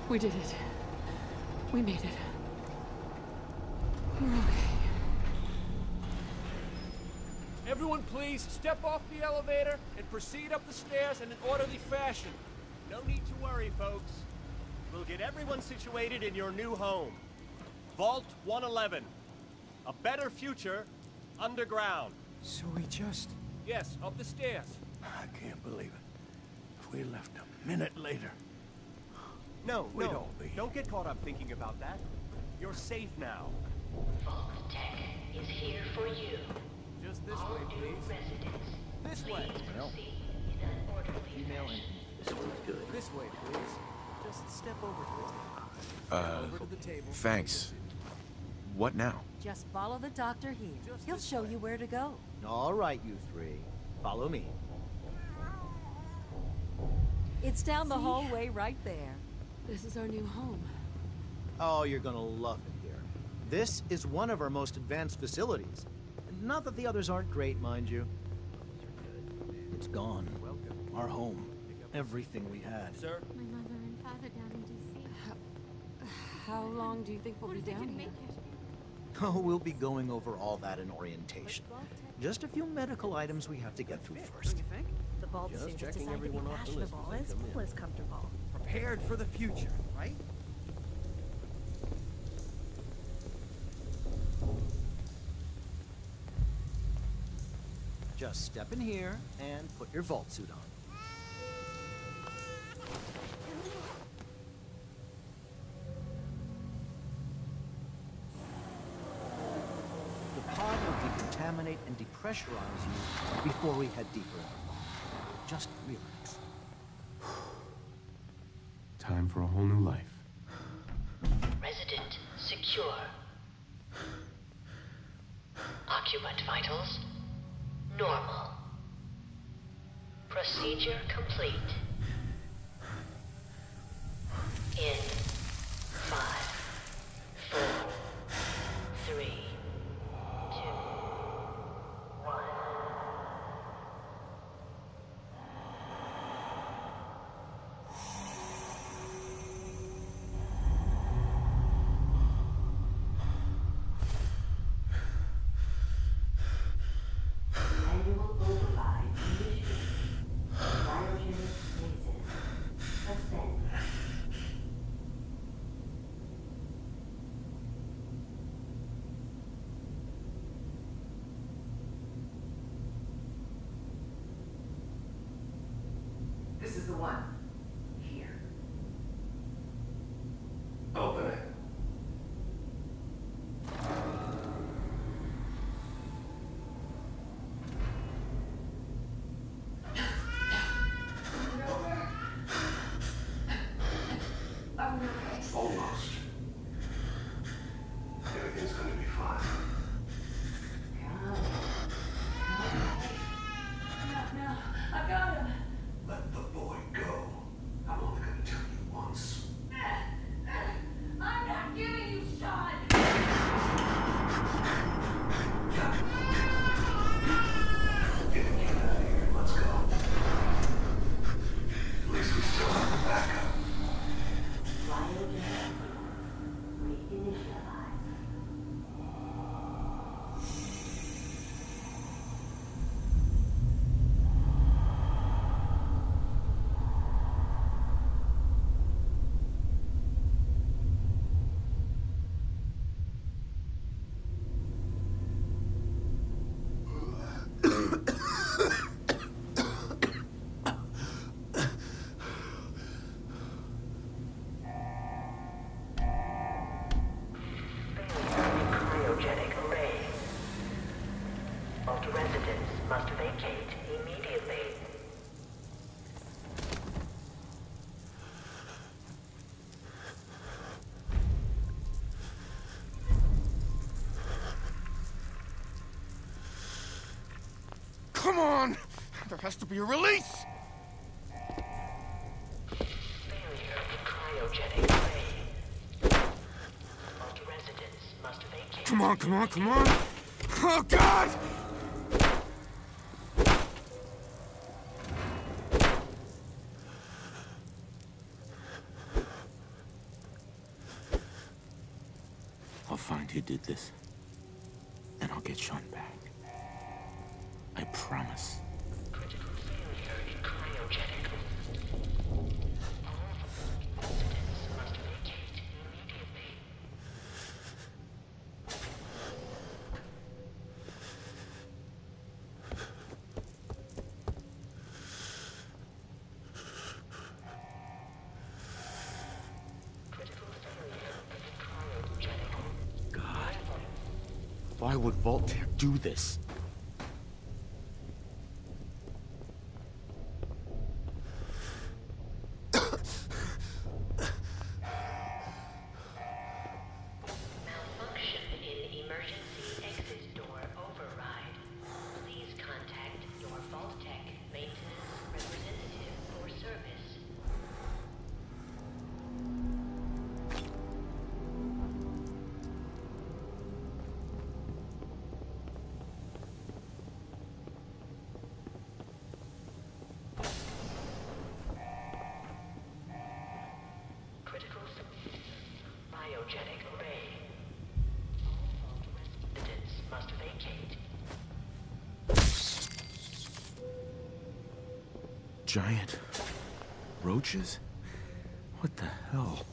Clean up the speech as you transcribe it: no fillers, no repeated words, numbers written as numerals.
We did it. We made it. We're okay. Everyone please, step off the elevator and proceed up the stairs in an orderly fashion. No need to worry, folks. We'll get everyone situated in your new home. Vault 111. A better future underground. So we just... Yes, up the stairs. I can't believe it. If we left a minute later... No, We'd all be. Don't get caught up thinking about that. You're safe now. Vault Tech is here for you. Just this All way, new please. residents, This way. please Well, proceed in an orderly fashion. This one's good. This way, please. Just step over to the table. Over to the table. Thanks. What now? Just follow the doctor here. Just He'll this show way. you where to go. All right, you three. Follow me. It's down the hallway right there. This is our new home. Oh, you're gonna love it here. This is one of our most advanced facilities. Not that the others aren't great, mind you. It's gone. Our home. Everything we had. Sir, My mother and father down in D.C. How long do you think we'll What be if they down can here? make it? Oh, we'll be going over all that in orientation. Just a few medical items we have to get through first. The vault Just suit is checking designed to be everyone off the list fashionable as they as come in. well as comfortable. Prepared for the future, right? Just step in here and put your vault suit on. The pod will decontaminate and depressurize you before we head deeper in the vault. Just relax. Time for a whole new life. Resident secure. Occupant vitals normal. Procedure complete. In 5, 4, 3, 2, 1. Manual override initiated. Cryogenic stasis. Ascend. This is the one. Here. Open it. Almost. Everything's gonna be fine. No, I got him. Let the boy go. I'm only gonna tell you once. I'm not giving you Sean. Get the kid out of here. Let's go. At least we still have the backup. Cryogenic. Reinitialize. Cryogenic array. Vault residents must vacate immediately. Come on! There has to be a release! Failure of cryogenic array. Vault residents must vacate. Come on, come on, come on! Oh, God! find who did this, and I'll get Sean back. I promise. Critical failure in cryogenic. All residents must vacate immediately. Critical failure in cryogenic. God. Why would Voltaire do this? Malfunction in emergency exit door override. Please contact your Vault-Tec maintenance representative for service. Critical biogenic array. All Vault residents must vacate. Giant roaches? What the hell?